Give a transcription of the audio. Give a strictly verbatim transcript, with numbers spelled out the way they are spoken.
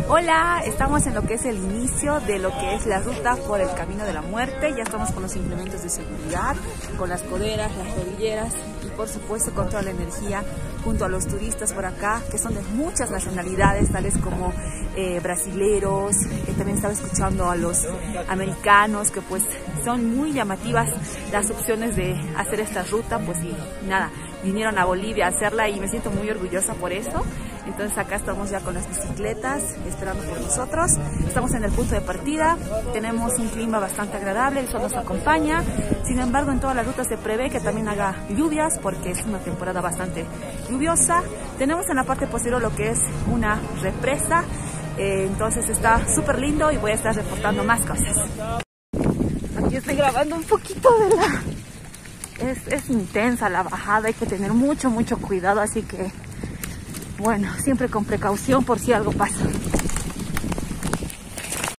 Hola, estamos en lo que es el inicio de lo que es la ruta por el Camino de la Muerte. Ya estamos con los implementos de seguridad, con las coderas, las rodilleras y por supuesto con toda la energía junto a los turistas por acá, que son de muchas nacionalidades, tales como eh, brasileros. Eh, también estaba escuchando a los americanos, que pues son muy llamativas las opciones de hacer esta ruta. Pues y nada, vinieron a Bolivia a hacerla y me siento muy orgullosa por eso. Entonces acá estamos ya con las bicicletas esperando por nosotros. Estamos en el punto de partida, tenemos un clima bastante agradable, el sol nos acompaña. Sin embargo, en toda la ruta se prevé que también haga lluvias porque es una temporada bastante lluviosa. Tenemos en la parte posterior lo que es una represa, eh, entonces está súper lindo y voy a estar reportando más cosas. Aquí estoy grabando un poquito de la... Es, es intensa la bajada, hay que tener mucho, mucho cuidado, así que... bueno, siempre con precaución por si algo pasa.